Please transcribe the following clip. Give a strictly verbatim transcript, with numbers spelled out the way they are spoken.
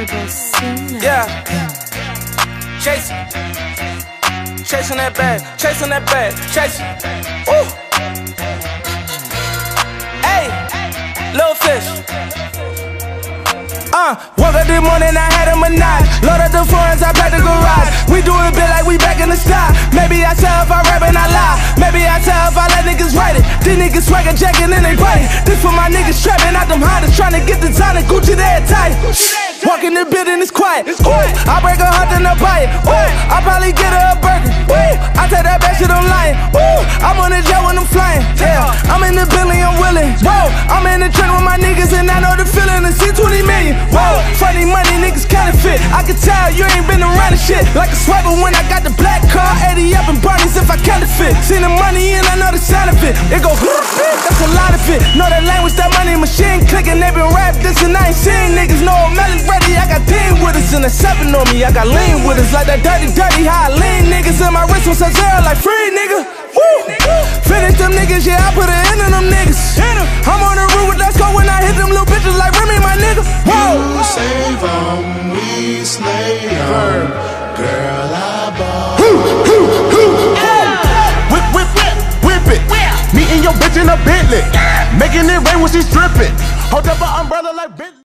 Turbo Singer. Yeah. Chasing. Chasing that bag. Chasing that bag. Chasing. Ooh. Hey. Little fish. Uh, woke up this morning, I had a menage. Load up the foreigns, I packed the garage. We do it big like we back in the sky. Maybe I tell if I rap and I lie. Maybe I tell if I let niggas write it. These niggas swagger jacking and they bite. This for my niggas trapping out them Hondas, trying to get the tonic Gucci there tight. Walk in the building, it's quiet. Ooh, I break a heart and I buy it. Ooh, I probably get her a burger. Ooh, I take that back shit, I'm lying. Ooh, I'm on the jet when I'm flying. Yeah, I'm in the building, I'm willing. Whoa, I'm in the train with my niggas and I know the feeling to see twenty million. Whoa, funny money, niggas counterfeit. I can tell you ain't been around the shit. Like a swiper when I got the black car, eighty up and Barney's if I counterfeit. Seen the money and I know the sound of it. It go, that's a lot of it. Know that language, that money machine clicking. They been rap this and I ain't seen niggas. No, Melly ready, I got team with us. And a seven on me, I got lean with us. Like that dirty, dirty, how I lean niggas. And my wrist on Sub-Zero like free nigga. Woo! Finish them niggas, yeah, I put an end on them niggas. I'm on the roof with Let's Go when I hit them little bitches like Remy, my nigga. Whoa! You save them, we slay them. Girl, I ball. Whip, whip, whip, whip it. Me and your bitch in a Bentley. Making it rain when she stripping. Hold up an umbrella like Bentley.